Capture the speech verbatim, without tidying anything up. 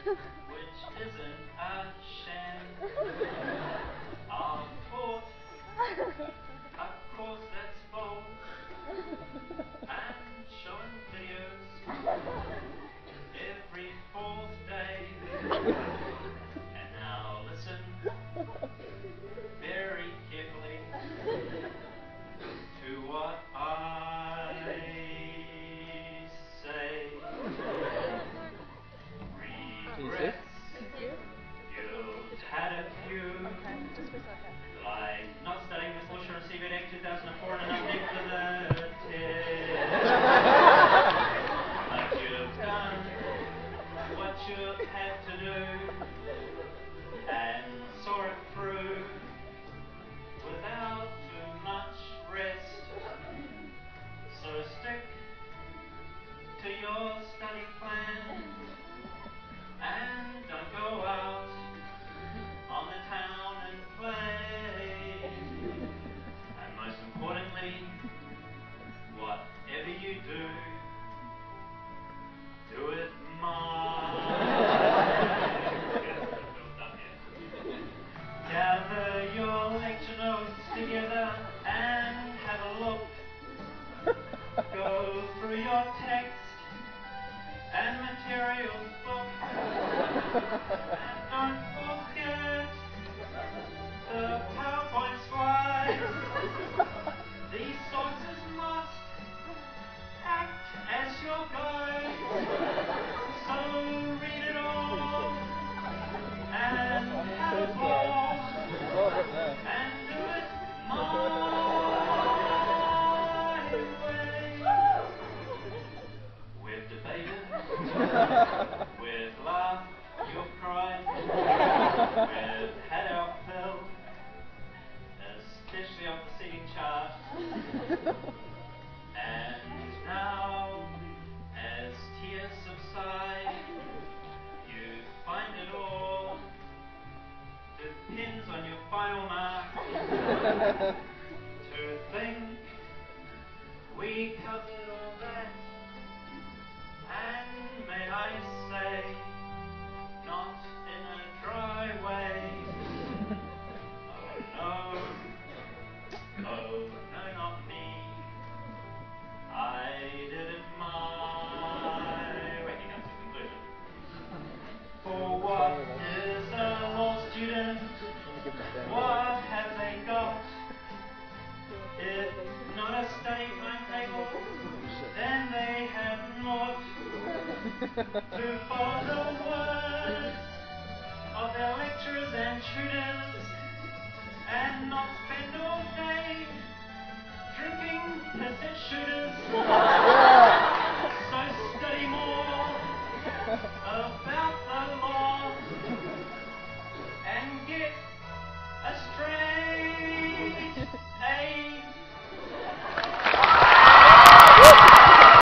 which isn't a sham. I've taught a course that's bold and showing videos every fourth day. And now listen very carefully to what I say. Regrets, you've had a few, like not studying with Bush or C V D two thousand four and enough for the test. But you've done what you've had to do and saw it through without too much rest. So stick to your study plan and don't go out on the town and play. And most importantly, whatever you do, do it my Gather your lecture notes together and have a look. Go through your text and materials book. And don't forget the PowerPoint slides. These sources must act as your guide. So read it all and have a ball and do it my way. We've debated, we've laughed, you've cried, we've had our fill, especially off the seating chart. And now, as tears subside, you find it all depends on your final mark. To think we covered all that, and may I say, not in a dry way. Oh no, oh no, not me. I did it my way. He comes to conclusion. For what is a law student? What have they got? If not a study timetable, then they have not to follow the words of their lecturers and tutors and not spend all day drinking piss and shooters.